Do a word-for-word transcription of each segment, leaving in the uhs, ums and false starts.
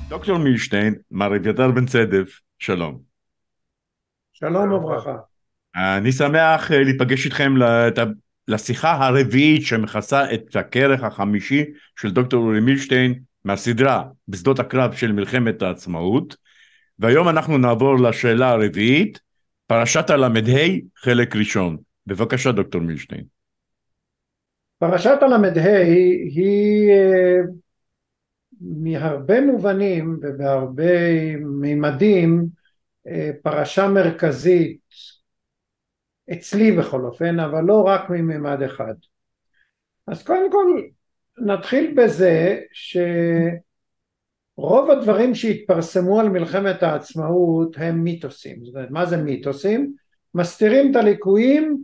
דוקטור מילשטיין, מר אביתר בן צדף, שלום. שלום וברכה. אני שמח אה, להיפגש איתכם לת- לשיחה הרביעית שמכסה את הכרך החמישי של דוקטור אורי מילשטיין מהסדרה בשדות הקרב של מלחמת העצמאות, והיום אנחנו נעבור לשאלה הרביעית, פרשת הל"ה, חלק ראשון. בבקשה דוקטור מילשטיין. פרשת הל"ה היא אה, מהרבה מובנים ובהרבה מימדים אה, פרשה מרכזית אצלי בכל אופן, אבל לא רק מממד אחד. אז קודם כל נתחיל בזה שרוב הדברים שהתפרסמו על מלחמת העצמאות הם מיתוסים. זאת אומרת, מה זה מיתוסים? מסתירים את הליקויים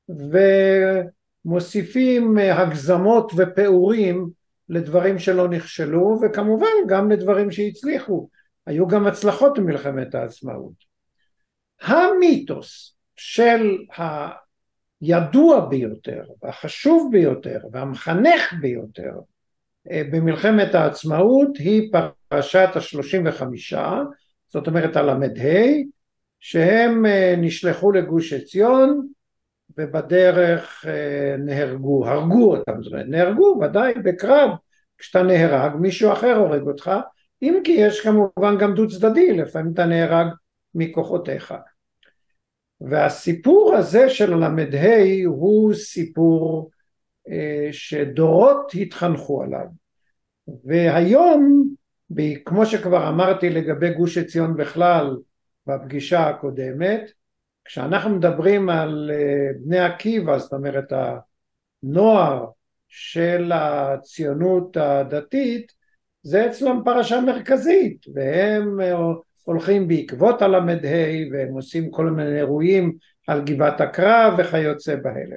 ומוסיפים הגזמות ופעורים לדברים שלא נכשלו, וכמובן גם לדברים שהצליחו. היו גם הצלחות במלחמת העצמאות. המיתוס של הידוע ביותר והחשוב ביותר והמחנך ביותר במלחמת העצמאות היא פרשת השלושים וחמישה, זאת אומרת הל"ה, שהם נשלחו לגוש עציון ובדרך נהרגו, הרגו אותם. זאת אומרת, נהרגו ודאי בקרב, כשאתה נהרג מישהו אחר הורג אותך, אם כי יש כמובן גם דו צדדי, לפעמים אתה נהרג מכוחותיך. והסיפור הזה של הל"ה הוא סיפור שדורות התחנכו עליו, והיום כמו שכבר אמרתי לגבי גוש עציון בכלל בפגישה הקודמת, כשאנחנו מדברים על בני עקיבא, זאת אומרת הנוער של הציונות הדתית, זה אצלם פרשה מרכזית, והם הולכים בעקבות הל"ה והם עושים כל מיני אירועים על גבעת הקרב וכיוצא באלה.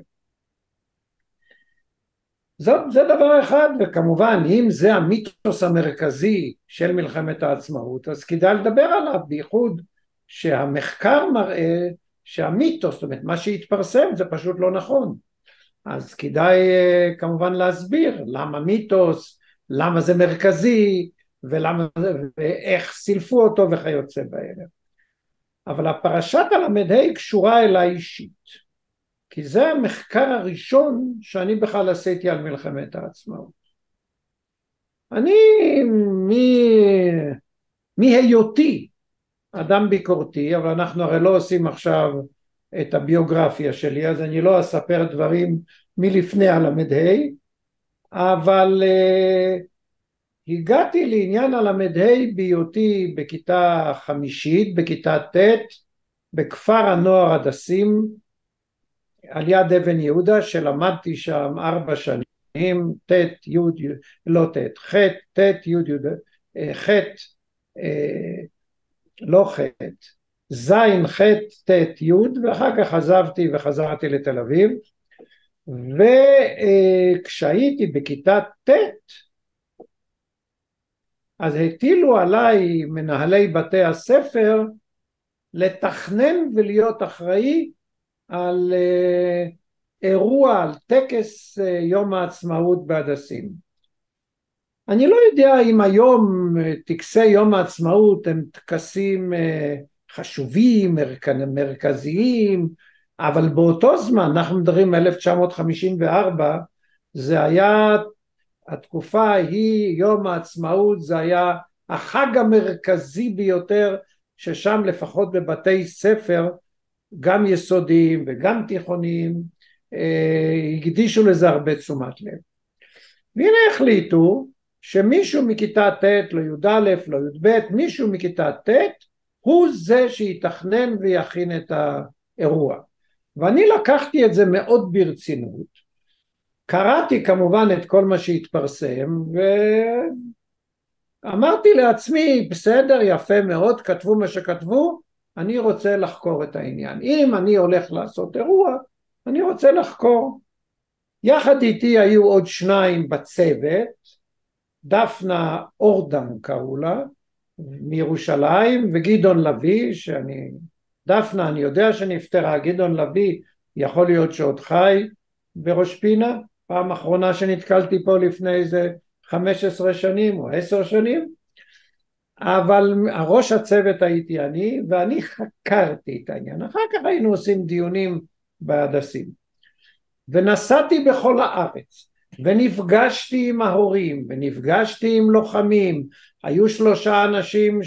זאת, זה דבר אחד, וכמובן אם זה המיתוס המרכזי של מלחמת העצמאות אז כדאי לדבר עליו, בייחוד שהמחקר מראה שהמיתוס, זאת אומרת מה שהתפרסם זה פשוט לא נכון. אז כדאי כמובן להסביר למה מיתוס, למה זה מרכזי, ולמה, ואיך סילפו אותו וכיוצא באלה. אבל הפרשת הל"ה קשורה אליי אישית, כי זה המחקר הראשון שאני בכלל עשיתי על מלחמת העצמאות. אני מהיותי אדם ביקורתי, אבל אנחנו הרי לא עושים עכשיו את הביוגרפיה שלי, אז אני לא אספר דברים מלפני הל"ה, אבל uh, הגעתי לעניין הל"ה בהיותי בכיתה חמישית, בכיתה ט', בכפר הנוער הדסים, על יד אבן יהודה, שלמדתי שם ארבע שנים, ט' י', לא ט', ח', ט' י', ח', לא ח', זין, ח', ט', י', ואחר כך עזבתי וחזרתי לתל אביב. וכשהייתי בכיתה ט', אז הטילו עליי מנהלי בתי הספר לתכנן ולהיות אחראי על אירוע, על טקס יום העצמאות בהדסים. אני לא יודע אם היום טקסי יום העצמאות הם טקסים חשובים, מרכזיים, אבל באותו זמן, אנחנו מדברים אלף תשע מאות חמישים וארבע, זה היה, התקופה ההיא, יום העצמאות, זה היה החג המרכזי ביותר, ששם לפחות בבתי ספר, גם יסודיים וגם תיכוניים, הקדישו לזה הרבה תשומת לב. והנה החליטו שמישהו מכיתה ט', לא י"א, לא י"ב, מישהו מכיתה ט', הוא זה שיתכנן ויכין את האירוע. ואני לקחתי את זה מאוד ברצינות, קראתי כמובן את כל מה שהתפרסם, ואמרתי לעצמי, בסדר, יפה מאוד, כתבו מה שכתבו, אני רוצה לחקור את העניין. אם אני הולך לעשות אירוע, אני רוצה לחקור. יחד איתי היו עוד שניים בצוות, דפנה אורדם קראו לה, מירושלים, וגדעון לוי, שאני, דפנה אני יודע שנפטרה, גדעון לוי יכול להיות שעוד חי בראש פינה, פעם אחרונה שנתקלתי פה לפני איזה חמש עשרה שנים או עשר שנים. אבל ראש הצוות הייתי אני, ואני חקרתי את העניין. אחר כך היינו עושים דיונים בהדסים. ונסעתי בכל הארץ, ונפגשתי עם ההורים, ונפגשתי עם לוחמים. היו שלושה אנשים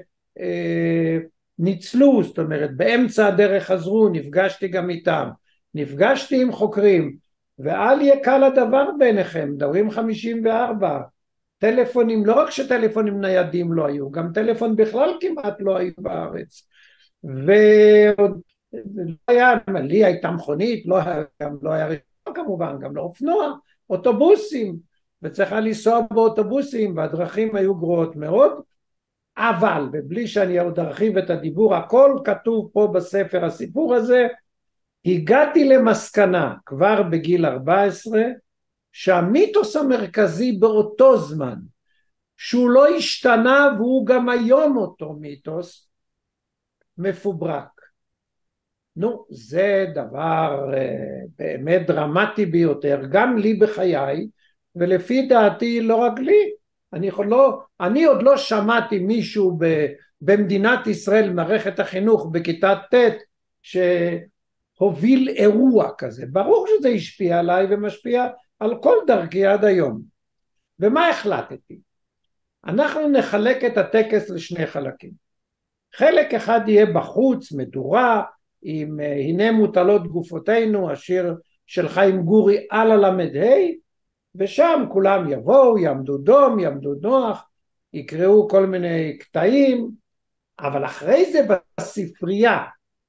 שניצלו, זאת אומרת, באמצע הדרך חזרו, נפגשתי גם איתם. נפגשתי עם חוקרים, ואל יהיה קל הדבר ביניכם, מדברים חמישים וארבע. טלפונים, לא רק שטלפונים ניידים לא היו, גם טלפון בכלל כמעט לא היו בארץ. ועוד לא היה, לי הייתה מכונית, לא היה, גם לא היה רישיון כמובן, גם לא אופנוע, אוטובוסים, וצריכה לנסוע באוטובוסים, והדרכים היו גרועות מאוד, אבל, ובלי שאני עוד ארחיב את הדיבור, הכל כתוב פה בספר הסיפור הזה, הגעתי למסקנה כבר בגיל ארבע עשרה, שהמיתוס המרכזי באותו זמן, שהוא לא השתנה והוא גם היום אותו מיתוס, מפוברק. נו, זה דבר uh, באמת דרמטי ביותר, גם לי בחיי, ולפי דעתי לא רק לי. אני, לא, אני עוד לא שמעתי מישהו ב, במדינת ישראל, מערכת החינוך בכיתה ט' שהוביל אירוע כזה. ברור שזה השפיע עליי ומשפיע על כל דרכי עד היום. ומה החלטתי? אנחנו נחלק את הטקס לשני חלקים. חלק אחד יהיה בחוץ, מדורה, עם הנה מוטלות גופותינו, השיר של חיים גורי על הלמד ה', ושם כולם יבואו, יעמדו דום, יעמדו נוח, יקראו כל מיני קטעים, אבל אחרי זה בספרייה,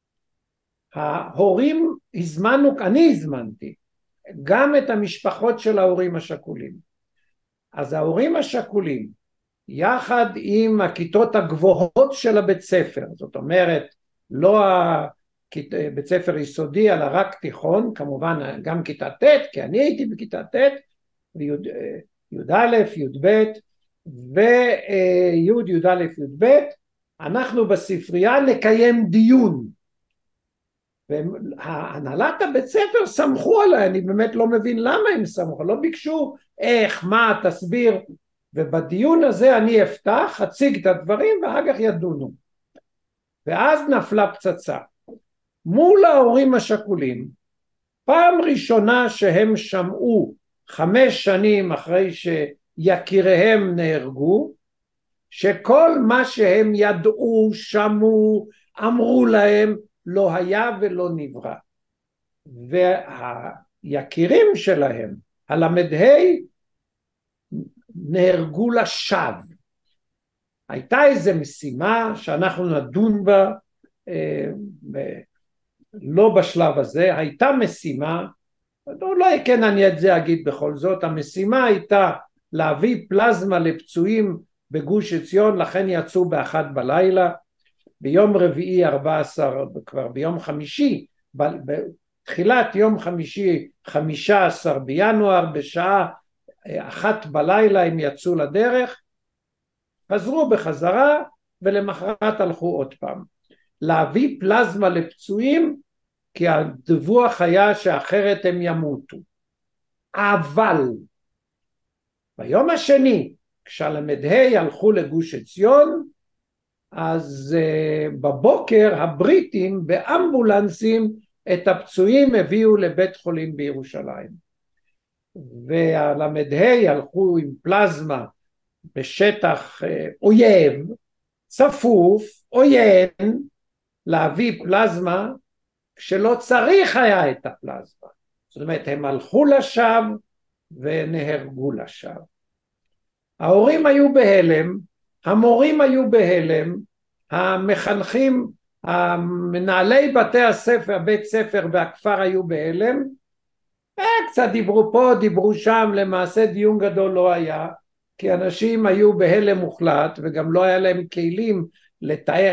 ההורים הזמנו, אני הזמנתי, גם את המשפחות של ההורים השכולים. אז ההורים השכולים, יחד עם הכיתות הגבוהות של הבית ספר, זאת אומרת, לא בית ספר יסודי, אלא רק תיכון, כמובן גם כיתה ט', כי אני הייתי בכיתה ט', וי' א', י' ב', וי' י' א', י' ב', אנחנו בספרייה נקיים דיון, והנהלת הבית ספר סמכו עליי, אני באמת לא מבין למה הם סמכו, לא ביקשו איך, מה, תסביר, ובדיון הזה אני אפתח, אציג את הדברים ואחר כך ידונו. ואז נפלה פצצה. מול ההורים השכולים, פעם ראשונה שהם שמעו חמש שנים אחרי שיקיריהם נהרגו, שכל מה שהם ידעו, שמעו, אמרו להם, לא היה ולא נברא. והיקירים שלהם, הלמד-ה', נהרגו לשווא. הייתה איזו משימה שאנחנו נדון בה, לא בשלב הזה, הייתה משימה, לא כן אני את זה אגיד בכל זאת, המשימה הייתה להביא פלזמה לפצועים בגוש עציון, לכן יצאו באחת בלילה, ביום רביעי ארבע עשרה, כבר ביום חמישי, בתחילת יום חמישי חמישה עשר בינואר, בשעה אחת בלילה הם יצאו לדרך, חזרו בחזרה ולמחרת הלכו עוד פעם. להביא פלזמה לפצועים, כי הדיווח היה שאחרת הם ימותו. אבל ביום השני, כשהלמד-ה' הלכו לגוש עציון, אז uh, בבוקר הבריטים באמבולנסים את הפצועים הביאו לבית חולים בירושלים. והלמד-ה' הלכו עם פלזמה בשטח uh, אויב, צפוף, עוין, להביא פלזמה כשלא צריך היה את הפלזמה. זאת אומרת, הם הלכו לשווא ונהרגו לשווא. ההורים היו בהלם, המורים היו בהלם, המחנכים, המנהלי בתי הספר, בית ספר והכפר היו בהלם, קצת דיברו פה, דיברו שם, למעשה דיון גדול לא היה, כי אנשים היו בהלם מוחלט, וגם לא היה להם כלים לתאר,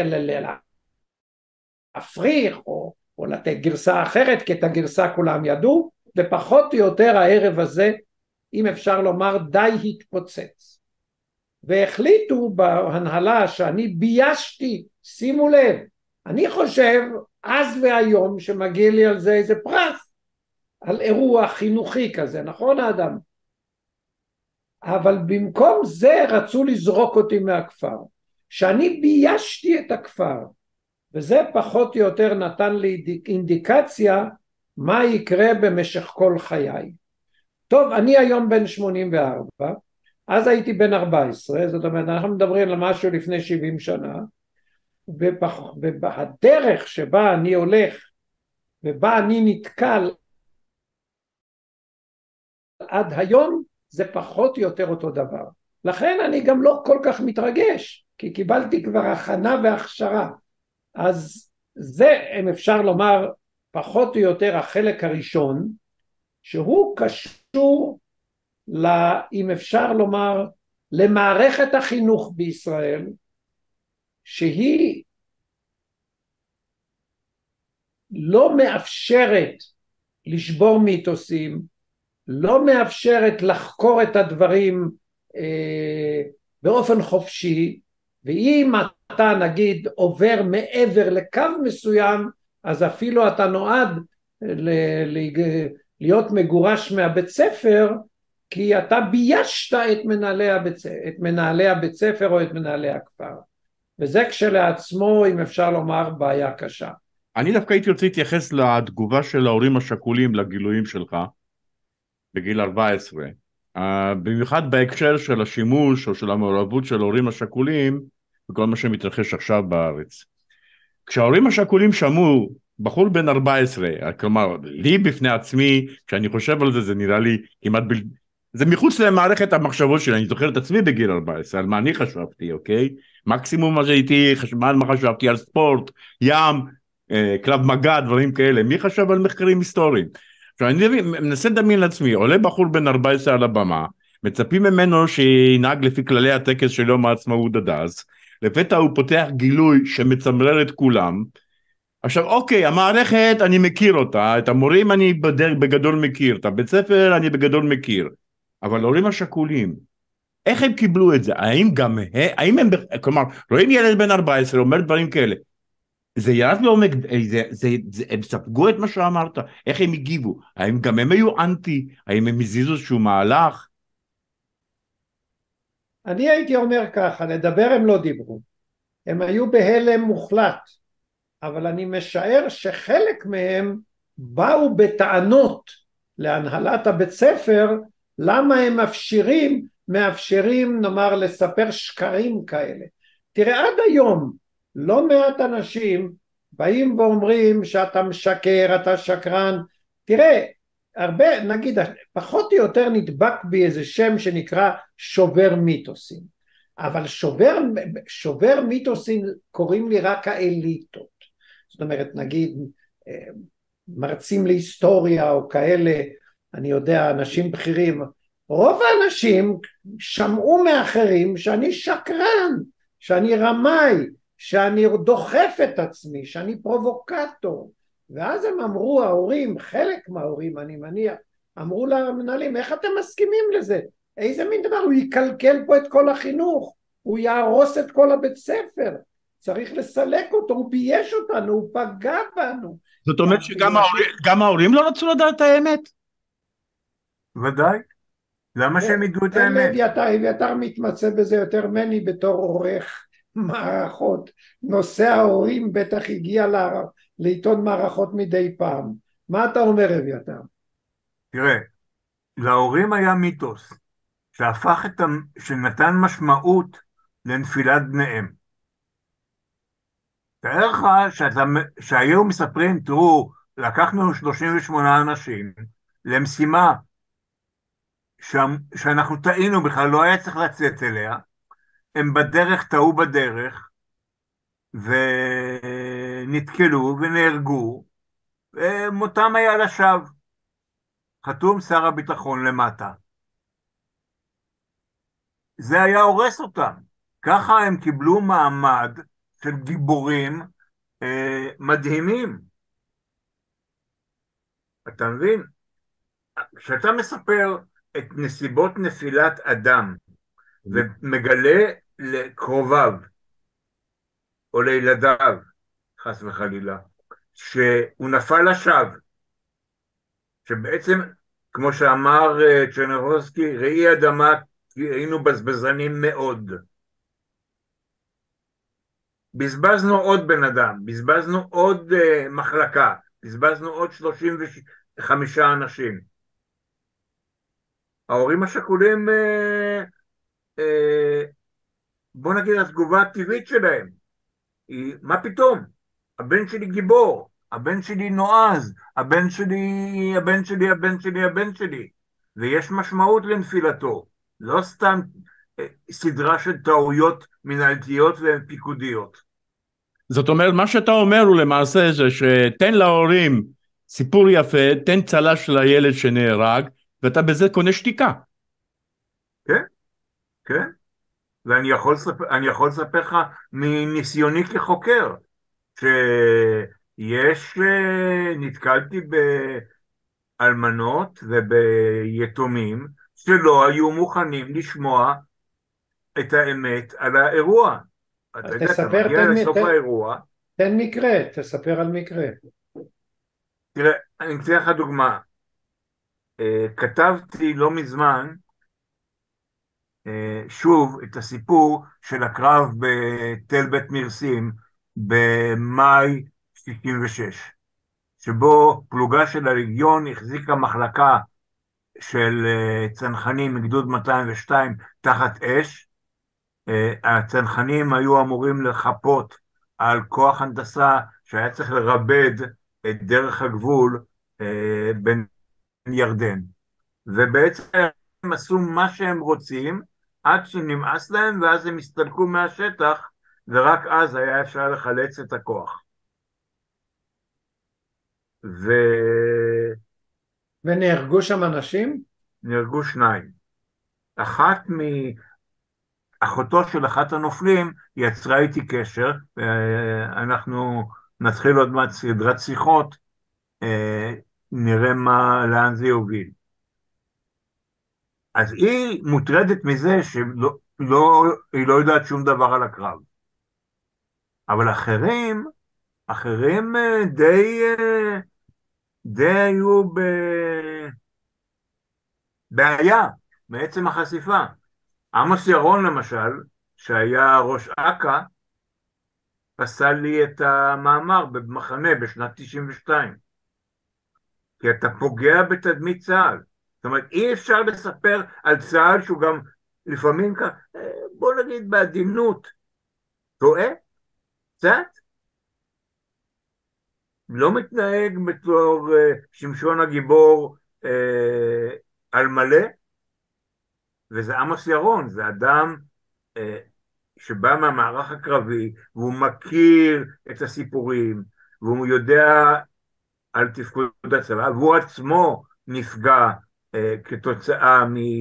להפריך, או, או לתת גרסה אחרת, כי את הגרסה כולם ידעו, ופחות או יותר הערב הזה, אם אפשר לומר, די התפוצץ. והחליטו בהנהלה שאני ביישתי, שימו לב, אני חושב אז והיום שמגיע לי על זה איזה פרס, על אירוע חינוכי כזה, נכון האדם? אבל במקום זה רצו לזרוק אותי מהכפר. שאני ביישתי את הכפר, וזה פחות או יותר נתן לי אינדיקציה מה יקרה במשך כל חיי. טוב, אני היום בן שמונים וארבע, אז הייתי בן ארבע עשרה, זאת אומרת אנחנו מדברים על משהו לפני שבעים שנה, ובדרך שבה אני הולך ובה אני נתקל עד היום זה פחות או יותר אותו דבר. לכן אני גם לא כל כך מתרגש, כי קיבלתי כבר הכנה והכשרה. אז זה, אם אפשר לומר, פחות או יותר החלק הראשון, שהוא קשור, לה, אם אפשר לומר, למערכת החינוך בישראל, שהיא לא מאפשרת לשבור מיתוסים, לא מאפשרת לחקור את הדברים אה, באופן חופשי, ואם אתה נגיד עובר מעבר לקו מסוים, אז אפילו אתה נועד ל- ל- להיות מגורש מהבית ספר, כי אתה ביישת את מנהלי הבית, את מנהלי הבית ספר או את מנהלי הכפר. וזה כשלעצמו, אם אפשר לומר, בעיה קשה. אני דווקא הייתי רוצה להתייחס לתגובה של ההורים השכולים לגילויים שלך בגיל ארבע עשרה, uh, במיוחד בהקשר של השימוש או של המעורבות של ההורים השכולים וכל מה שמתרחש עכשיו בארץ. כשההורים השכולים שמעו בחור בן ארבע עשרה, כלומר לי בפני עצמי, כשאני חושב על זה, זה נראה לי כמעט בל... זה מחוץ למערכת המחשבות שלי. אני זוכר את עצמי בגיל ארבע עשרה, על מה אני חשבתי, אוקיי? מקסימום מה שהייתי, מה, מה חשבתי על ספורט, ים, אה, קלב מגע, דברים כאלה. מי חשב על מחקרים היסטוריים? עכשיו אני מנסה לדמיין לעצמי, עולה בחור בן ארבע עשרה על הבמה, מצפים ממנו שינהג לפי כללי הטקס של יום העצמאות עד אז, לפתע הוא פותח גילוי שמצמרר את כולם. עכשיו אוקיי, המערכת אני מכיר אותה, את המורים אני בדרך, בגדול מכיר, את הבית ספר אני בגדול מכיר, אבל ההורים השכולים, איך הם קיבלו את זה? האם גם, האם הם, כלומר, רואים ילד בן ארבע עשרה אומר דברים כאלה, זה ירד לעומק, זה, זה, זה, הם ספגו את מה שאמרת, איך הם הגיבו? האם גם הם היו אנטי? האם הם הזיזו איזשהו מהלך? אני הייתי אומר ככה, לדבר הם לא דיברו, הם היו בהלם מוחלט, אבל אני משער שחלק מהם באו בטענות להנהלת הבית ספר, למה הם מאפשרים, מאפשרים נאמר לספר שקרים כאלה. תראה, עד היום לא מעט אנשים באים ואומרים שאתה משקר, אתה שקרן. תראה, הרבה, נגיד, פחות או יותר נדבק בי איזה שם שנקרא שובר מיתוסים, אבל שובר, שובר מיתוסים קוראים לי רק האליטות. זאת אומרת, נגיד, מרצים להיסטוריה או כאלה, אני יודע, אנשים בכירים, רוב האנשים שמעו מאחרים שאני שקרן, שאני רמאי, שאני דוחף את עצמי, שאני פרובוקטור, ואז הם אמרו, ההורים, חלק מההורים אני מניח, אמרו למנהלים, איך אתם מסכימים לזה? איזה מין דבר, הוא יקלקל פה את כל החינוך, הוא יהרוס את כל הבית ספר, צריך לסלק אותו, הוא בייש אותנו, הוא פגע בנו. זאת אומרת שגם ההורים, גם ההורים לא רצו לדעת את האמת? ודאי. למה שהם ידעו את האמת? אביתר, אביתר מתמצא בזה יותר מני בתור עורך מערכות. נושא ההורים בטח הגיע לעיתון מערכות מדי פעם. מה אתה אומר, אביתר? תראה, להורים היה מיתוס שהפך את, שנתן משמעות לנפילת בניהם. תאר לך שאתה, שהיו מספרים, תראו, לקחנו שלושים ושמונה אנשים למשימה ש, שאנחנו טעינו בכלל, לא היה צריך לצאת אליה, הם בדרך, טעו בדרך, ונתקלו ונהרגו, ומותם היה לשווא. חתום שר הביטחון למטה. זה היה הורס אותם. ככה הם קיבלו מעמד של גיבורים אה, מדהימים. אתה מבין? כשאתה מספר את נסיבות נפילת אדם, ומגלה לקרוביו, או לילדיו, חס וחלילה, שהוא נפל לשווא, שבעצם, כמו שאמר צ'רניחובסקי, ראי אדמה, היינו בזבזנים מאוד. בזבזנו עוד בן אדם, בזבזנו עוד uh, מחלקה, בזבזנו עוד שלושים וחמישה אנשים. ההורים השכולים, uh, uh, בוא נגיד, התגובה הטבעית שלהם היא, מה פתאום? הבן שלי גיבור, הבן שלי נועז, הבן שלי, הבן שלי, הבן שלי, הבן שלי. ויש משמעות לנפילתו, לא סתם אה, סדרה של טעויות מנהלתיות ופיקודיות. זאת אומרת, מה שאתה אומר הוא למעשה זה שתן להורים סיפור יפה, תן צל"ש לילד שנהרג, ואתה בזה קונה שתיקה. כן, כן. ואני יכול לספר, אני יכול לספר לך מניסיוני כחוקר, שיש, אה, נתקלתי באלמנות וביתומים שלא היו מוכנים לשמוע את האמת על האירוע. אתה יודע, אתה תספר, מגיע תן, לסוף תן, האירוע, תן מקרה, תספר על מקרה. תראה, אני אתן לך דוגמה. אה, כתבתי לא מזמן, אה, שוב, את הסיפור של הקרב בתל בית מרסים במאי שישים ושש, שבו פלוגה של הלגיון החזיקה מחלקה של אה, צנחנים מגדוד מאתיים ושתיים תחת אש. אה, הצנחנים היו אמורים לחפות על כוח הנדסה שהיה צריך לרבד את דרך הגבול אה, בין ירדן. ובעצם הם עשו מה שהם רוצים עד שנמאס להם, ואז הם הסתלקו מהשטח, ורק אז היה אפשר לחלץ את הכוח. ונהרגו שם אנשים? ונהרגו שניים. אחת מאחותו של אחת הנופלים יצרה איתי קשר, אנחנו נתחיל עוד מעט סדרת שיחות, נראה מה, לאן זה יוביל. אז היא מוטרדת מזה שלא, לא, היא לא יודעת שום דבר על הקרב. אבל אחרים, אחרים די, די היו בבעיה בעצם החשיפה. עמוס ירון למשל, שהיה ראש אכ"א, פסל לי את המאמר במחנה בשנת תשעים ושתיים. כי אתה פוגע בתדמית צה"ל. זאת אומרת, אי אפשר לספר על צה"ל שהוא גם לפעמים, בוא נגיד בעדינות, טועה, קצת, לא מתנהג בתור uh, שמשון הגיבור uh, על מלא, וזה עמוס ירון, זה אדם uh, שבא מהמערך הקרבי, והוא מכיר את הסיפורים, והוא יודע על תפקוד הצבא, והוא עצמו נפגע uh, כתוצאה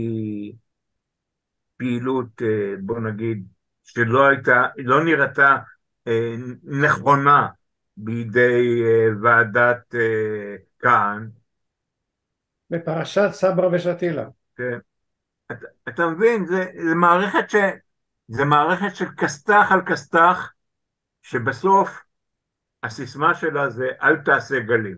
מפעילות, uh, בוא נגיד, שלא הייתה, לא נראתה uh, נכונה, בידי uh, ועדת uh, כהן. בפרשת סברה ושתילה. כן. אתה, אתה מבין, זה, זה מערכת ש... זה מערכת של כסת"ח על כסת"ח, שבסוף הסיסמה שלה זה אל תעשה גלים.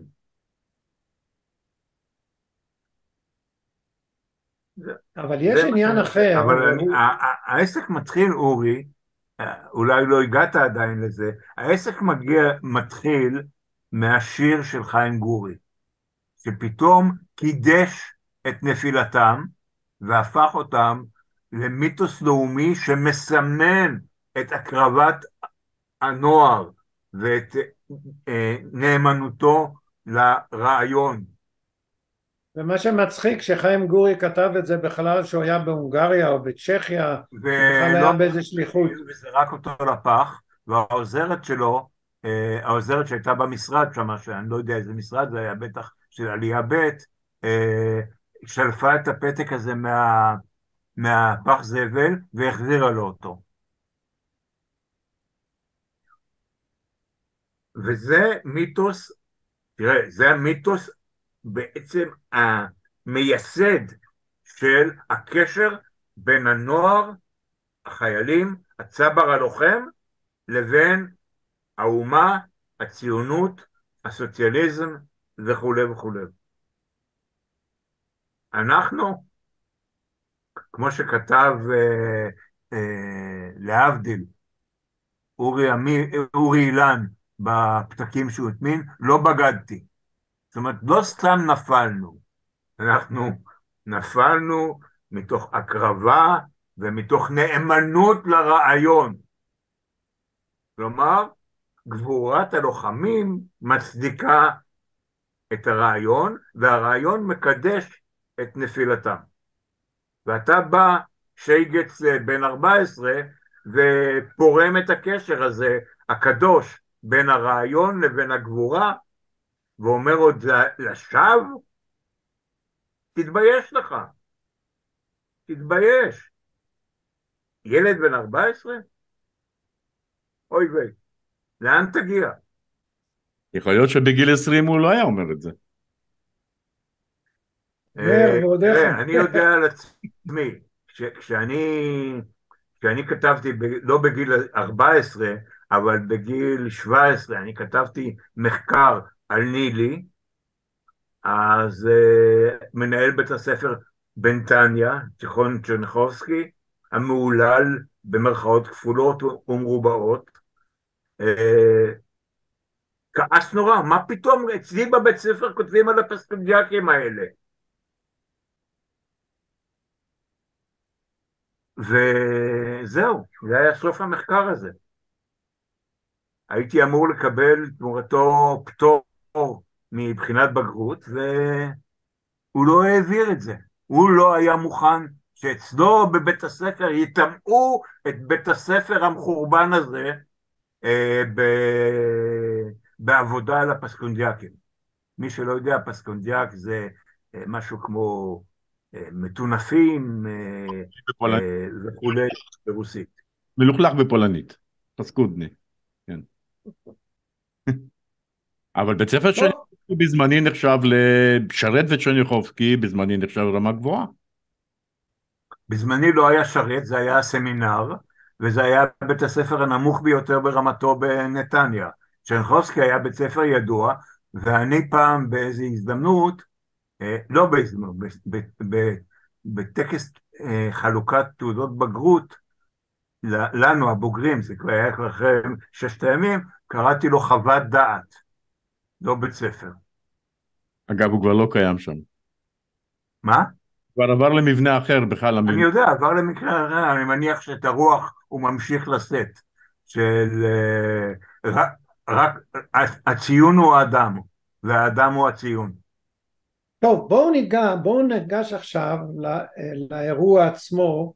אבל יש עניין אחר. אבל אני, הוא... העסק מתחיל, אורי, אולי לא הגעת עדיין לזה, העסק מגיע, מתחיל מהשיר של חיים גורי, שפתאום קידש את נפילתם, והפך אותם למיתוס לאומי שמסמן את הקרבת הנוער, ואת אה, נאמנותו לרעיון. ומה שמצחיק שחיים גורי כתב את זה בכלל שהוא היה בהונגריה או בצ'כיה, ובכלל היה באיזה שליחות. וזרק אותו לפח, והעוזרת שלו, העוזרת שהייתה במשרד שם, שאני לא יודע איזה משרד זה היה, בטח של עלייה ב', שלפה את הפתק הזה מה, מהפח זבל והחזירה לו אותו. וזה מיתוס, תראה, זה המיתוס בעצם המייסד של הקשר בין הנוער, החיילים, הצבר הלוחם, לבין האומה, הציונות, הסוציאליזם וכו' וכו'. אנחנו, כמו שכתב אה, אה, להבדיל, אורי, עמי, אורי אילן בפתקים שהוא הטמין, לא בגדתי. זאת אומרת, לא סתם נפלנו, אנחנו נפלנו מתוך הקרבה ומתוך נאמנות לרעיון. כלומר, גבורת הלוחמים מצדיקה את הרעיון, והרעיון מקדש את נפילתם. ואתה בא, שייגץ בן ארבע עשרה, ופורם את הקשר הזה, הקדוש, בין הרעיון לבין הגבורה, ואומר עוד לשווא, תתבייש לך, תתבייש. ילד בן ארבע עשרה? אוי ויי, לאן תגיע? יכול להיות שבגיל עשרים הוא לא היה אומר את זה. תראה, אני יודע על עצמי, כשאני כתבתי, לא בגיל ארבע עשרה, אבל בגיל שבע עשרה, אני כתבתי מחקר על נילי, אז מנהל בית הספר בנתניה, תיכון צ'רניחובסקי, המהולל במרכאות כפולות ומרובעות, כעס נורא, מה פתאום אצלי בבית ספר כותבים על הפסקונדיאקים האלה? וזהו, זה היה סוף המחקר הזה. הייתי אמור לקבל תמורתו פטור מבחינת בגרות, והוא לא העביר את זה. הוא לא היה מוכן שאצלו בבית הספר יטמעו את בית הספר המחורבן הזה אה, ב... בעבודה על הפסקונדיאקים. מי שלא יודע, פסקונדיאק זה אה, משהו כמו אה, מטונפים אה, אה, וכולי ברוסית. מלוכלך בפולנית, פסקודני, כן. אבל בית ספר צ'רניחובסקי בזמני נחשב לשרת, וצ'רניחובסקי בזמני נחשב רמה גבוהה. בזמני לא היה שרת, זה היה סמינר, וזה היה בית הספר הנמוך ביותר ברמתו בנתניה. צ'רניחובסקי היה בית ספר ידוע, ואני פעם באיזו הזדמנות, לא בהזדמנות, בטקס חלוקת תעודות בגרות, לנו הבוגרים, זה כבר היה כבר אחרי ששת הימים, קראתי לו חוות דעת, לא בית ספר. אגב, הוא כבר לא קיים שם. מה? כבר עבר למבנה אחר בכלל. אני יודע, עבר למקרה אחר, אני מניח שאת הרוח הוא ממשיך לשאת, של רק, רק הציון הוא האדם, והאדם הוא הציון. טוב, בואו ניגע, בואו ניגש עכשיו לא, לאירוע עצמו,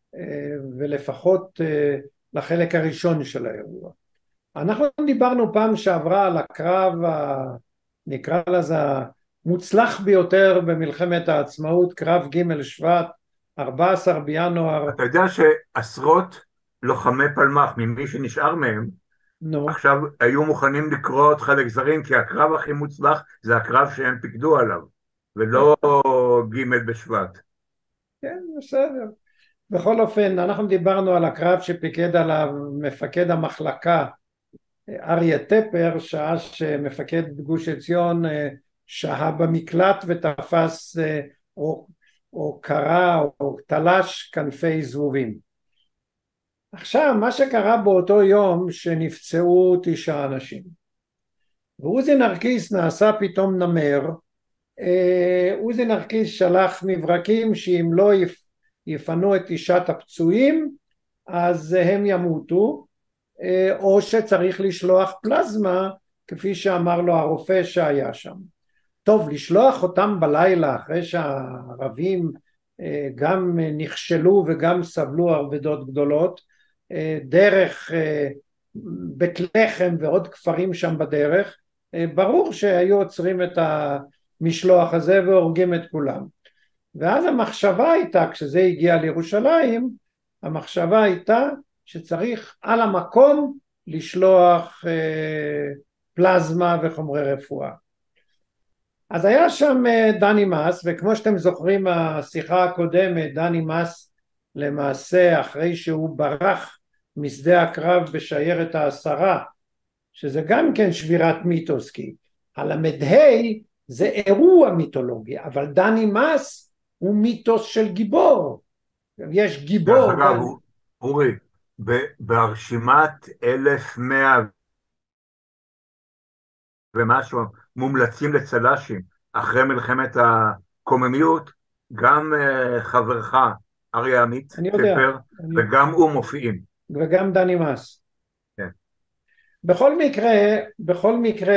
ולפחות לחלק הראשון של האירוע. אנחנו דיברנו פעם שעברה על הקרב, נקרא לזה המוצלח ביותר במלחמת העצמאות, קרב ג' שבט, ארבעה עשר בינואר. אתה יודע שעשרות לוחמי פלמ"ח, ממי שנשאר מהם, no. עכשיו היו מוכנים לקרוא אותך לגזרים, כי הקרב הכי מוצלח זה הקרב שהם פיקדו עליו, ולא ג' בשבט. כן, בסדר. בכל אופן, אנחנו דיברנו על הקרב שפיקד עליו מפקד המחלקה, אריה טפר, שעה שמפקד גוש עציון שהה במקלט ותפס או, או קרא או תלש כנפי זבובים. עכשיו, מה שקרה באותו יום שנפצעו תשעה אנשים, ועוזי נרקיס נעשה פתאום נמר. עוזי נרקיס שלח מברקים שאם לא יפנו את תשעת הפצועים אז הם ימותו, או שצריך לשלוח פלזמה כפי שאמר לו הרופא שהיה שם. טוב, לשלוח אותם בלילה אחרי שהערבים גם נכשלו וגם סבלו הרבדות גדולות, דרך בית לחם ועוד כפרים שם בדרך, ברור שהיו עוצרים את המשלוח הזה והורגים את כולם. ואז המחשבה הייתה, כשזה הגיע לירושלים, המחשבה הייתה שצריך על המקום לשלוח אה, פלזמה וחומרי רפואה. אז היה שם אה, דני מס, וכמו שאתם זוכרים מהשיחה הקודמת, דני מס למעשה אחרי שהוא ברח משדה הקרב בשיירת העשרה, שזה גם כן שבירת מיתוס, כי על המדהי זה אירוע מיתולוגי, אבל דני מס הוא מיתוס של גיבור. יש גיבור. אגב, אורי, ברשימת אלף מאה ומשהו מומלצים לצל"שים אחרי מלחמת הקוממיות, גם uh, חברך אריה עמית אני יודע, טפר, אני... וגם הוא מופיעים. וגם דני מס. כן. בכל מקרה, בכל מקרה,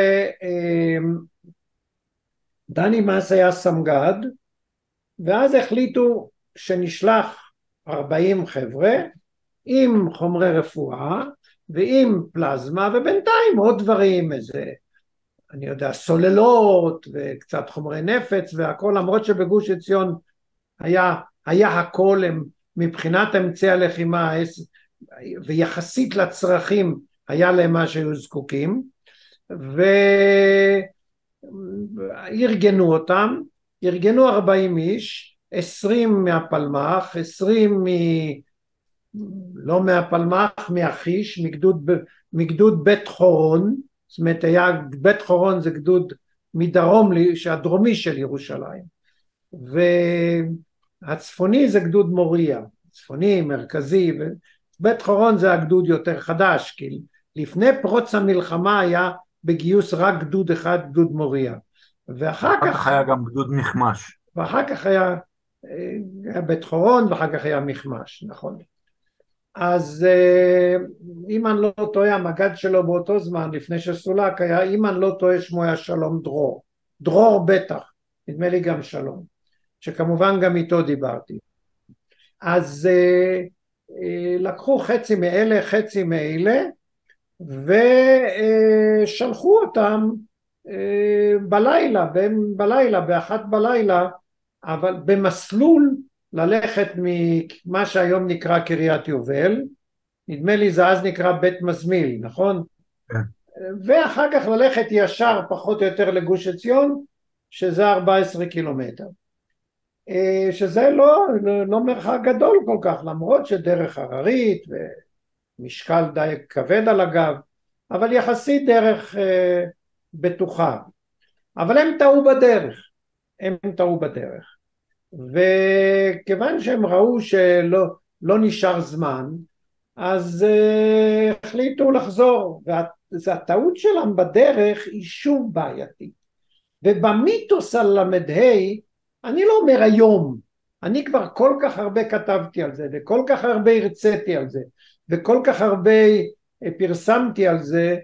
דני מס היה סמג"ד, ואז החליטו שנשלח ארבעים חבר'ה עם חומרי רפואה ועם פלזמה, ובינתיים עוד דברים, איזה, אני יודע, סוללות וקצת חומרי נפץ והכל, למרות שבגוש עציון היה, היה הכל מבחינת אמצעי הלחימה, ויחסית לצרכים היה להם מה שהיו זקוקים, וארגנו אותם, ארגנו ארבעים איש, עשרים מהפלמ"ח, עשרים מ... לא מהפלמ"ח, מהחיש, מגדוד, מגדוד בית חורון, זאת אומרת היה, בית חורון זה גדוד מדרום, שהדרומי של ירושלים, והצפוני זה גדוד מוריה, צפוני, מרכזי, בית חורון זה הגדוד יותר חדש, כי לפני פרוץ המלחמה היה בגיוס רק גדוד אחד, גדוד מוריה, ואחר כך, כך היה גם גדוד מחמש. ואחר כך היה, היה בית חורון, ואחר כך היה מחמש, נכון. אז אם אני לא טועה, המגד שלו באותו זמן, לפני שסולק, היה, אם אני לא טועה, שמו היה שלום דרור, דרור בטח, נדמה לי גם שלום, שכמובן גם איתו דיברתי. אז לקחו חצי מאלה, חצי מאלה, ושלחו אותם בלילה, בלילה, באחת בלילה, אבל במסלול ללכת ממה שהיום נקרא קריית יובל, נדמה לי זה אז נקרא בית מזמיל, נכון? כן. ואחר כך ללכת ישר פחות או יותר לגוש עציון, שזה ארבע עשרה קילומטר. שזה לא, לא מרחק גדול כל כך, למרות שדרך הררית ומשקל די כבד על הגב, אבל יחסית דרך אה, בטוחה. אבל הם טעו בדרך, הם טעו בדרך. וכיוון שהם ראו שלא לא נשאר זמן, אז אה, החליטו לחזור, והטעות שלהם בדרך היא שוב בעייתית. ובמיתוס הלמ"ה, אני לא אומר היום, אני כבר כל כך הרבה כתבתי על זה, וכל כך הרבה הרציתי על זה, וכל כך הרבה פרסמתי על זה,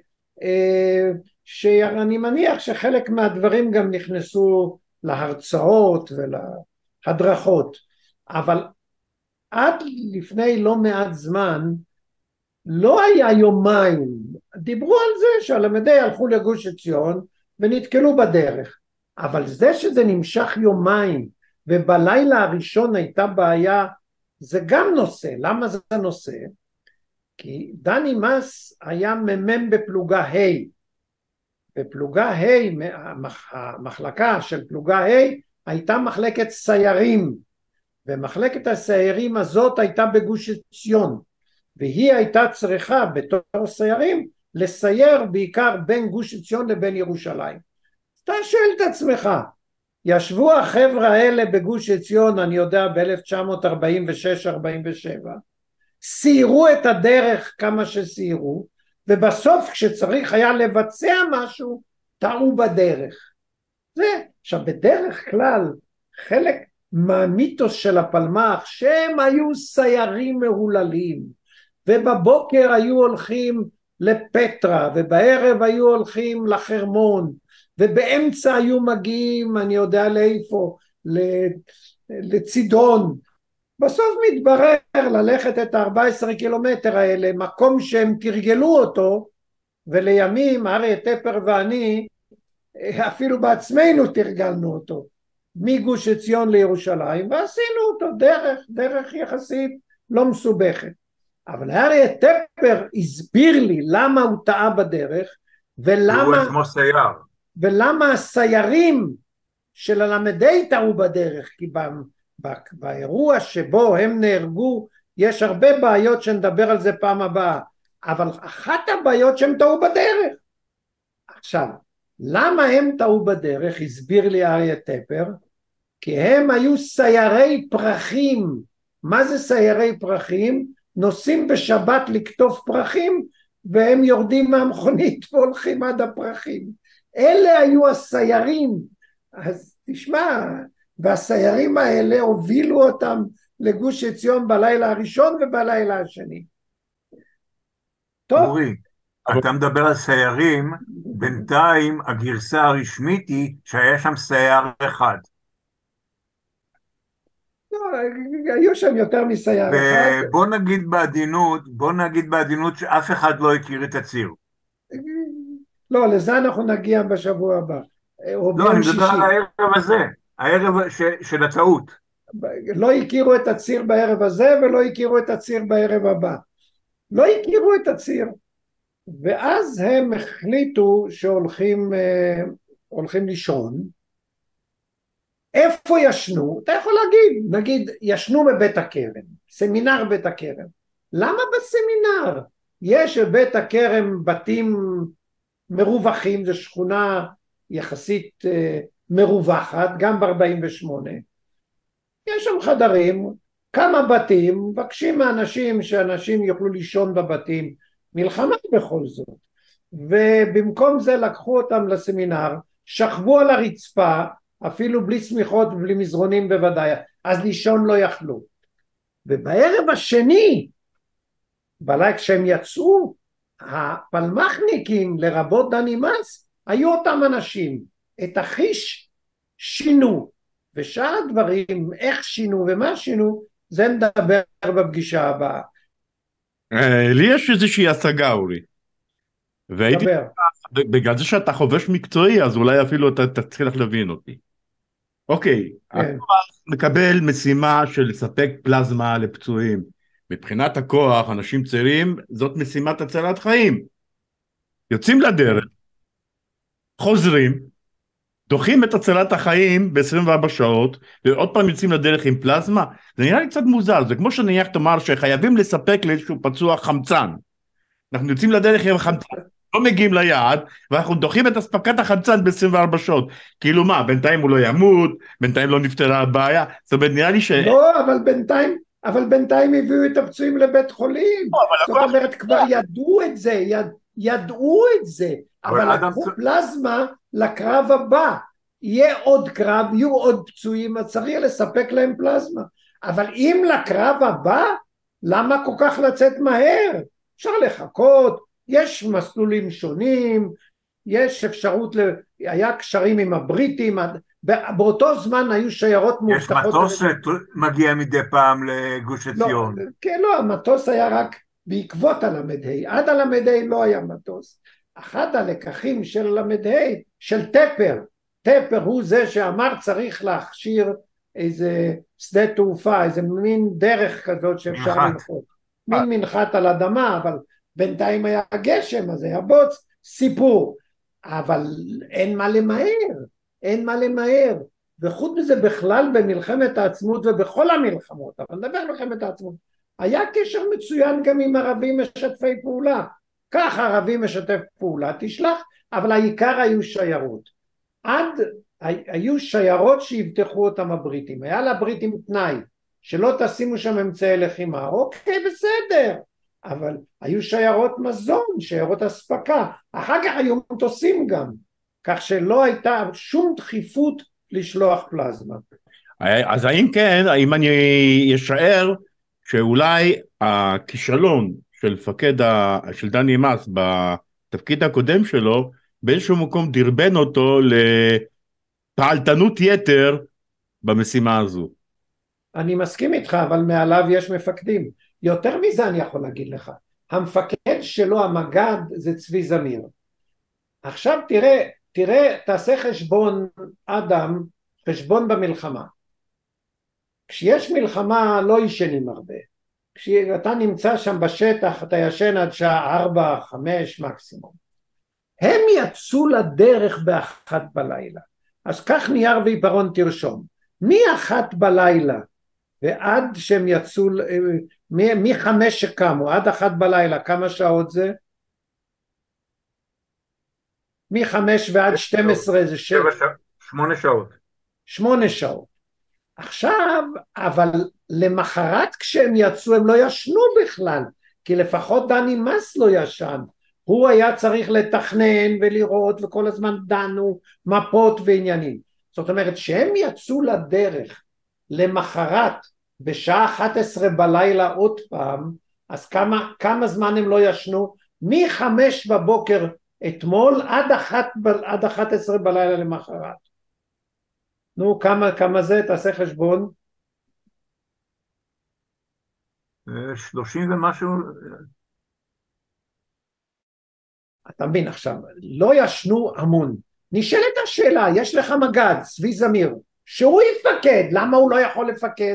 שאני מניח שחלק מהדברים גם נכנסו להרצאות ולהדרכות, אבל עד לפני לא מעט זמן, לא היה יומיים, דיברו על זה שהלמ"ה הלכו לגוש עציון ונתקלו בדרך, אבל זה שזה נמשך יומיים, ובלילה הראשון הייתה בעיה, זה גם נושא. למה זה נושא? כי דני מס היה ממם בפלוגה ה', בפלוגה ה', המחלקה של פלוגה ה' הייתה מחלקת סיירים, ומחלקת הסיירים הזאת הייתה בגוש עציון, והיא הייתה צריכה בתור סיירים לסייר בעיקר בין גוש עציון לבין ירושלים. אתה שואל את עצמך, ישבו החבר'ה האלה בגוש עציון, אני יודע, ב-אלף תשע מאות ארבעים ושש ארבעים ושבע, סיירו את הדרך כמה שסיירו, ובסוף כשצריך היה לבצע משהו, טעו בדרך. זה, עכשיו בדרך כלל, חלק מהמיתוס של הפלמ"ח, שהם היו סיירים מהוללים, ובבוקר היו הולכים לפטרה, ובערב היו הולכים לחרמון, ובאמצע היו מגיעים, אני יודע לאיפה, לצידון. בסוף מתברר ללכת את ה-ארבע עשרה קילומטר האלה, מקום שהם תרגלו אותו, ולימים אריה טפר ואני, אפילו בעצמנו תרגלנו אותו, מגוש עציון לירושלים, ועשינו אותו דרך, דרך יחסית לא מסובכת. אבל אריה טפר הסביר לי למה הוא טעה בדרך, ולמה... הוא כמו סייר. ולמה הסיירים של הלמ"ה טעו בדרך, כי באירוע שבו הם נהרגו, יש הרבה בעיות שנדבר על זה פעם הבאה, אבל אחת הבעיות שהם טעו בדרך. עכשיו, למה הם טעו בדרך? הסביר לי אריה טפר, כי הם היו סיירי פרחים. מה זה סיירי פרחים? נוסעים בשבת לקטוף פרחים, והם יורדים מהמכונית והולכים עד הפרחים. אלה היו הסיירים. אז תשמע, והסיירים האלה הובילו אותם לגוש עציון בלילה הראשון ובלילה השני. טוב. אורי, אתה מדבר על סיירים, בינתיים הגרסה הרשמית היא שהיה שם סייר אחד. לא, היו שם יותר מסייר אחד. ובוא נגיד בעדינות, בוא נגיד בעדינות שאף אחד לא הכיר את הציר. לא, לזה אנחנו נגיע בשבוע הבא. לא, אני מדבר על הערב הזה, הערב ש, של הטעות. לא הכירו את הציר בערב הזה, ולא הכירו את הציר בערב הבא. לא הכירו את הציר. ואז הם החליטו שהולכים הולכים לישון. איפה ישנו? אתה יכול להגיד, נגיד, ישנו בבית הכרם, סמינר בית הכרם. למה בסמינר? יש בבית הכרם בתים מרווחים, זו שכונה יחסית מרווחת, גם ב-ארבעים ושמונה. יש שם חדרים, כמה בתים, מבקשים מאנשים שאנשים יוכלו לישון בבתים, מלחמה בכל זאת. ובמקום זה לקחו אותם לסמינר, שכבו על הרצפה, אפילו בלי סמיכות ובלי מזרונים בוודאי, אז לישון לא יכלו. ובערב השני, בלילה כשהם יצאו, הפלמחניקים לרבות דני מס, היו אותם אנשים, את החיש שינו, ושאר הדברים, איך שינו ומה שינו, זה נדבר בפגישה הבאה. לי יש איזושהי השגה, אורי. והייתי, בגלל זה שאתה חובש מקצועי, אז אולי אפילו אתה תצליח להבין אותי. אוקיי, הכוח מקבל משימה של לספק פלזמה לפצועים. מבחינת הכוח, אנשים צעירים, זאת משימת הצלת חיים. יוצאים לדרך, חוזרים, דוחים את הצלת החיים ב-עשרים וארבע שעות, ועוד פעם יוצאים לדרך עם פלזמה. זה נראה לי קצת מוזר, זה כמו שנניח תאמר שחייבים לספק לאיזשהו פצוע חמצן. אנחנו יוצאים לדרך עם חמצן, לא מגיעים ליעד, ואנחנו דוחים את הספקת החמצן ב-עשרים וארבע שעות. כאילו מה, בינתיים הוא לא ימות, בינתיים לא נפתרה הבעיה, זאת אומרת נראה לי ש... לא, אבל בינתיים, אבל בינתיים הביאו את הפצועים לבית חולים. לא, זאת הכוח... אומרת, כבר ידעו את זה, יד... ידעו את זה, אבל, אבל לקחו אדם... פלזמה לקרב הבא. יהיה עוד קרב, יהיו עוד פצועים, אז צריך לספק להם פלזמה. אבל אם לקרב הבא, למה כל כך לצאת מהר? אפשר לחכות, יש מסלולים שונים, יש אפשרות, ל... היה קשרים עם הבריטים, באותו זמן היו שיירות מובטחות. יש מטוס שמגיע מדי פעם לגוש עציון. לא, כן, לא, המטוס היה רק בעקבות הלמד-ה', עד הלמד-ה' לא היה מטוס. אחד הלקחים של הלמד-ה', של טפר, טפר הוא זה שאמר צריך להכשיר איזה שדה תעופה, איזה מין דרך כזאת שאפשר ללכות. מין מנחת על אדמה, אבל בינתיים היה גשם, אז היה בוץ, סיפור. אבל אין מה למהר, אין מה למהר. וחוץ מזה בכלל במלחמת העצמאות ובכל המלחמות, אבל נדבר מלחמת העצמאות, היה קשר מצוין גם עם ערבים משתפי פעולה. כך ערבים משתף פעולה, תשלח, אבל העיקר היו שיירות. עד, היו שיירות שיבטחו אותם הבריטים. היה לבריטים תנאי, שלא תשימו שם אמצעי לחימה. אוקיי, בסדר. אבל היו שיירות מזון, שיירות הספקה. אחר כך היו מטוסים גם. כך שלא הייתה שום דחיפות לשלוח פלזמה. אז האם כן, האם אני ישער שאולי הכישלון של מפקד, של דני מס בתפקיד הקודם שלו, באיזשהו מקום דרבן אותו לפעלתנות יתר במשימה הזו. אני מסכים איתך, אבל מעליו יש מפקדים. יותר מזה אני יכול להגיד לך. המפקד שלו, המג"ד, זה צבי זמיר. עכשיו תראה, תראה, תעשה חשבון, אדם, חשבון במלחמה. כשיש מלחמה לא ישנים הרבה. כשאתה נמצא שם בשטח, אתה ישן עד שעה ארבע, חמש מקסימום. הם יצאו לדרך באחת בלילה. אז כך נייר ועיפרון תרשום. מאחת בלילה ועד שהם יצאו, מחמש שקמו, עד אחת בלילה, כמה שעות זה? מחמש ועד שתים עשרה זה שבע. שמונה שעות. שמונה שעות. עכשיו, אבל למחרת כשהם יצאו הם לא ישנו בכלל, כי לפחות דני מס לא ישן, הוא היה צריך לתכנן ולראות, וכל הזמן דנו מפות ועניינים. זאת אומרת שהם יצאו לדרך למחרת בשעה אחת עשרה בלילה עוד פעם, אז כמה, כמה זמן הם לא ישנו? מחמש בבוקר אתמול עד אחת, עד אחת עשרה בלילה למחרת. נו, כמה, כמה זה? תעשה חשבון. שלושים ומשהו. אתה מבין עכשיו, לא ישנו המון. נשאלת השאלה, יש לך מג"ד, צבי זמיר, שהוא יפקד, למה הוא לא יכול לפקד?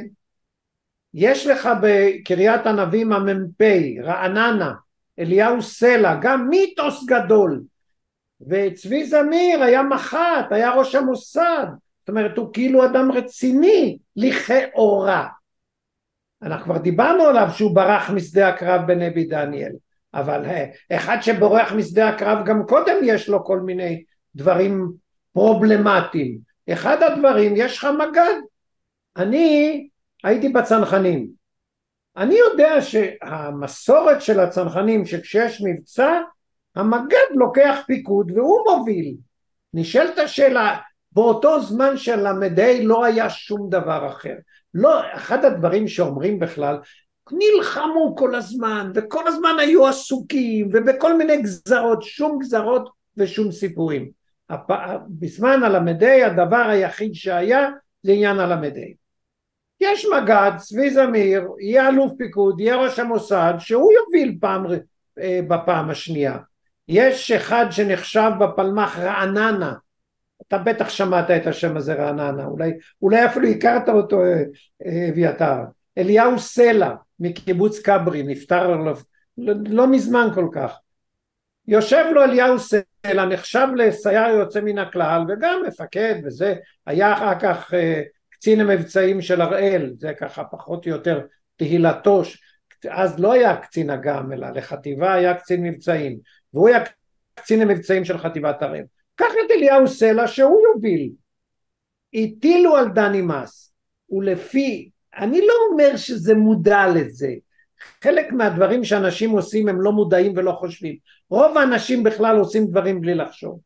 יש לך בקריית ענבים המ"פ, רעננה, אליהו סלע, גם מיתוס גדול, וצבי זמיר היה מח"ט, היה ראש המוסד, זאת אומרת הוא כאילו אדם רציני, לכאורה. אנחנו כבר דיברנו עליו שהוא ברח משדה הקרב בנבי דניאל, אבל אחד שבורח משדה הקרב גם קודם יש לו כל מיני דברים פרובלמטיים. אחד הדברים, יש לך מג"ד. אני הייתי בצנחנים, אני יודע שהמסורת של הצנחנים שכשיש מבצע המג"ד לוקח פיקוד והוא מוביל. נשאלת השאלה, באותו זמן של המדי לא היה שום דבר אחר. לא, אחד הדברים שאומרים בכלל, נלחמו כל הזמן, וכל הזמן היו עסוקים, ובכל מיני גזרות, שום גזרות ושום סיפורים. בזמן על המדי הדבר היחיד שהיה זה עניין על המדי. יש מג"ד, צבי זמיר, יהיה אלוף פיקוד, יהיה ראש המוסד, שהוא יוביל פעם, בפעם השנייה. יש אחד שנחשב בפלמ"ח רעננה, אתה בטח שמעת את השם הזה רעננה, אולי, אולי אפילו הכרת אותו אביתר, אליהו סלע מקיבוץ כברי, נפטר לא, לא מזמן כל כך, יושב לו אליהו סלע, נחשב לסייר יוצא מן הכלל, וגם מפקד וזה, היה אחר כך קצין המבצעים של הראל, זה ככה פחות או יותר תהילתו, אז לא היה קצין אג"ם, אלא לחטיבה היה קצין מבצעים, והוא היה קצין המבצעים של חטיבת הראל. קח את אליהו סלע שהוא יוביל. הטילו על דני מס, ולפי, אני לא אומר שזה מודע לזה, חלק מהדברים שאנשים עושים הם לא מודעים ולא חושבים, רוב האנשים בכלל עושים דברים בלי לחשוב.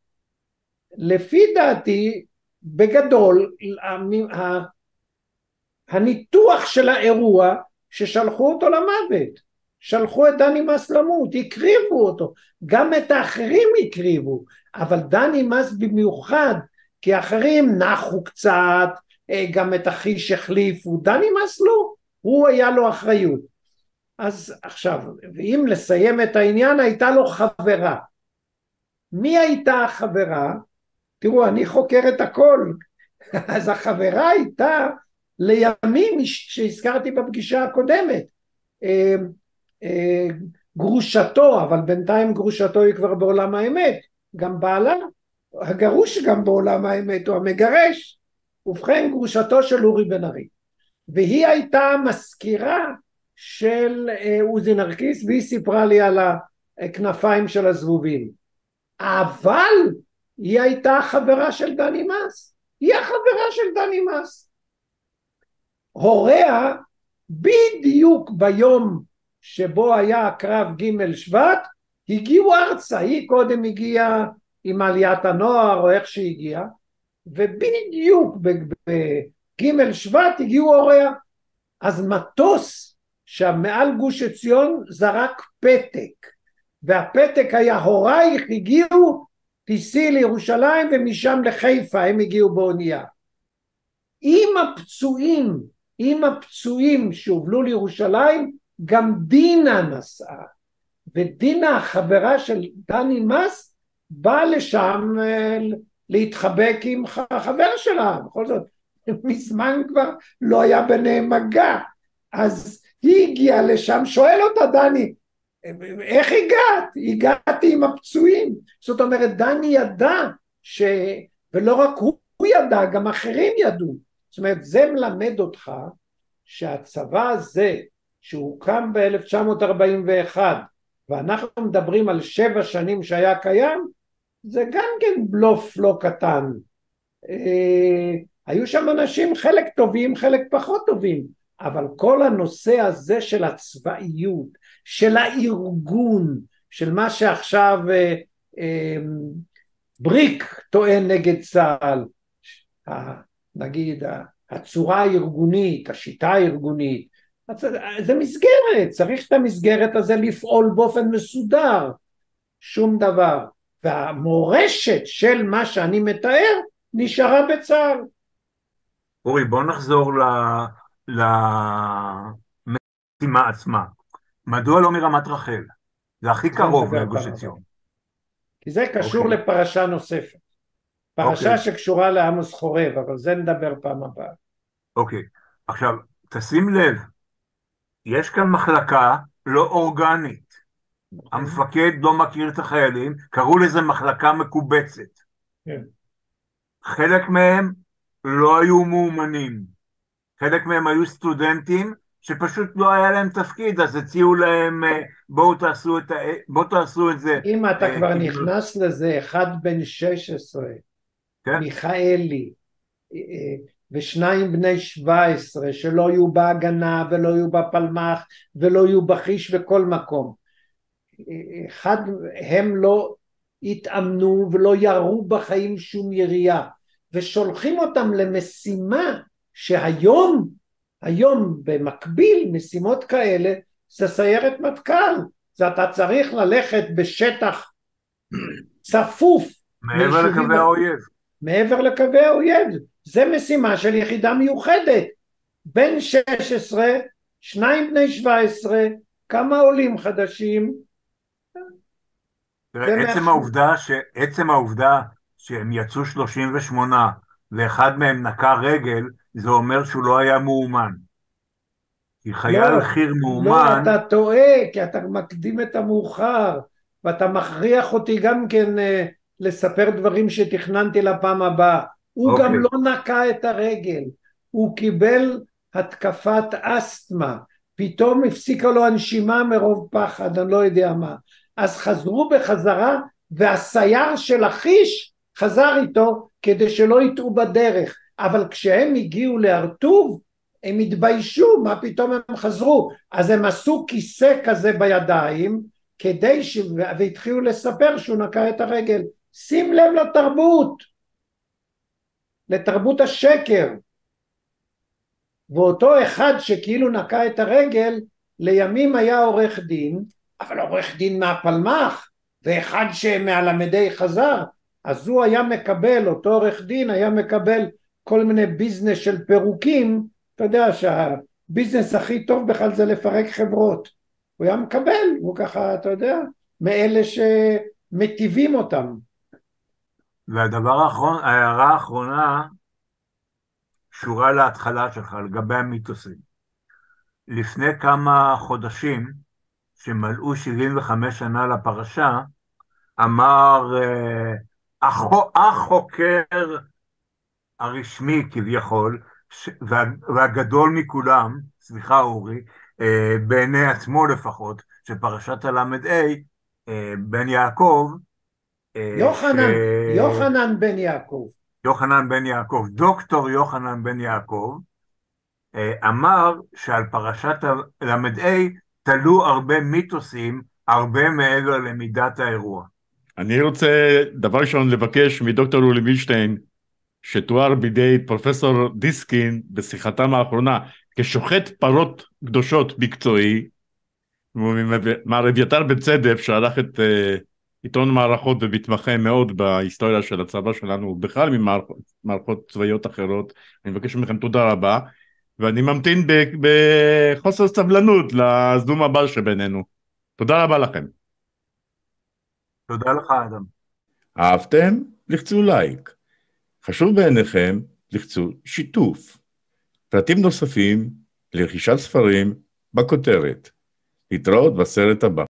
לפי דעתי, בגדול, הניתוח של האירוע ששלחו אותו למוות, שלחו את דני מס למות, הקריבו אותו, גם את האחרים הקריבו, אבל דני מס במיוחד, כי האחרים נחו קצת, גם את החיש החליפו, דני מס לא, הוא היה לו אחריות. אז עכשיו, ואם לסיים את העניין, הייתה לו חברה. מי הייתה החברה? תראו, אני חוקר את הכל, אז החברה הייתה לימים שהזכרתי בפגישה הקודמת, גרושתו, אבל בינתיים גרושתו היא כבר בעולם האמת, גם בעלה, הגרוש גם בעולם האמת, הוא המגרש, ובכן גרושתו של אורי בן ארי, והיא הייתה מזכירה של עוזי נרקיס, והיא סיפרה לי על הכנפיים של הזבובים, אבל היא הייתה חברה של דני מס, היא החברה של דני מס, הוריה בדיוק ביום שבו היה הקרב ג' שבט, הגיעו ארצה, היא קודם הגיעה עם עליית הנוער או איך שהגיעה, ובדיוק בג' שבט הגיעו הוריה, אז מטוס שמעל גוש עציון זרק פתק, והפתק היה הורייך הגיעו, תיסעי לירושלים ומשם לחיפה, הם הגיעו באונייה. עם הפצועים, עם הפצועים שהובלו לירושלים, גם דינה נסעה, ודינה החברה של דני מס באה לשם להתחבק עם החבר שלה, בכל זאת מזמן כבר לא היה ביניהם מגע, אז היא הגיעה לשם, שואל אותה דני, איך הגעת? הגעתי עם הפצועים. זאת אומרת דני ידע, ש... ולא רק הוא, הוא ידע, גם אחרים ידעו. זאת אומרת זה מלמד אותך שהצבא הזה שהוקם ב-אלף תשע מאות ארבעים ואחת ואנחנו מדברים על שבע שנים שהיה קיים, זה גם כן בלוף לא קטן. היו שם אנשים חלק טובים, חלק פחות טובים, אבל כל הנושא הזה של הצבאיות, של הארגון, של מה שעכשיו אה, אה, בריק טוען נגד צה"ל, נגיד הצורה הארגונית, השיטה הארגונית, זה מסגרת, צריך את המסגרת הזה לפעול באופן מסודר, שום דבר, והמורשת של מה שאני מתאר נשארה בצה"ל. אורי, בוא נחזור למשימה עצמה. מדוע לא מרמת רחל? זה הכי קרוב לגוש עציון. כי זה קשור okay. לפרשה נוספת. פרשה okay. שקשורה לעמוס חורב, אבל זה נדבר פעם הבאה. אוקיי, okay. עכשיו, תשים לב, יש כאן מחלקה לא אורגנית. Okay. המפקד לא מכיר את החיילים, קראו לזה מחלקה מקובצת. כן. Okay. חלק מהם לא היו מאומנים. חלק מהם היו סטודנטים, שפשוט לא היה להם תפקיד, אז הציעו להם, בואו תעשו את, בואו תעשו את זה. אם אתה כבר נכנס לזה, אחד בן שש עשרה, כן? מיכאלי, ושניים בני שבע עשרה, שלא יהיו בהגנה, ולא יהיו בפלמח, ולא יהיו בחיש וכל מקום. אחד, הם לא התאמנו, ולא ירו בחיים שום ירייה, ושולחים אותם למשימה, שהיום, היום במקביל משימות כאלה, זה סיירת מטכ"ל, זה אתה צריך ללכת בשטח צפוף. מעבר לקווי האויב. מעבר לקווי האויב, זה משימה של יחידה מיוחדת, בן שש עשרה, שניים בני שבע עשרה, כמה עולים חדשים. עצם העובדה, ש... עצם העובדה שהם יצאו שלושים ושמונה, ואחד מהם נקע רגל, זה אומר שהוא לא היה מאומן. כי חייל לא, חיר מאומן... לא, אתה טועה, כי אתה מקדים את המאוחר, ואתה מכריח אותי גם כן uh, לספר דברים שתכננתי לפעם הבאה. הוא אוקיי. גם לא נקע את הרגל, הוא קיבל התקפת אסתמה, פתאום הפסיקה לו הנשימה מרוב פחד, אני לא יודע מה. אז חזרו בחזרה, והסייר של החיש חזר איתו, כדי שלא יטעו בדרך. אבל כשהם הגיעו להרטוב, הם התביישו, מה פתאום הם חזרו? אז הם עשו כיסא כזה בידיים, כדי ש... והתחילו לספר שהוא נקע את הרגל. שים לב לתרבות, לתרבות השקר. ואותו אחד שכאילו נקע את הרגל, לימים היה עורך דין, אבל עורך דין מהפלמח, ואחד שמהלמדי חזר, אז הוא היה מקבל, אותו עורך דין היה מקבל כל מיני ביזנס של פירוקים, אתה יודע שהביזנס הכי טוב בכלל זה לפרק חברות, הוא היה מקבל, הוא ככה, אתה יודע, מאלה שמטיבים אותם. והדבר האחרון, ההערה האחרונה, קשורה להתחלה שלך, לגבי המיתוסים. לפני כמה חודשים, שמלאו שבעים וחמש שנה לפרשה, אמר החוקר הרשמי כביכול, והגדול מכולם, סליחה אורי, בעיני עצמו לפחות, שפרשת הלמד אי, בן יעקב, יוחנן, ש... יוחנן בן יעקב. יוחנן בן יעקב, דוקטור יוחנן בן יעקב, אמר שעל פרשת הלמד אי תלו הרבה מיתוסים, הרבה מעבר למידת האירוע. אני רוצה דבר ראשון לבקש מדוקטור אורי מילשטיין, שתואר בידי פרופסור דיסקין בשיחתם האחרונה, כשוחט פרות קדושות מקצועי, מר אביתר בצדף, שערך את uh, עיתון מערכות ומתמחה מאוד בהיסטוריה של הצבא שלנו, ובכלל ממערכות צבאיות אחרות. אני מבקש מכם תודה רבה, ואני ממתין בחוסר סבלנות לזום הבא שבינינו. תודה רבה לכם. תודה לך אדם. אהבתם? לחצו לייק. חשוב בעיניכם, לחצו שיתוף. פרטים נוספים לרכישת ספרים בכותרת. להתראות בסרט הבא.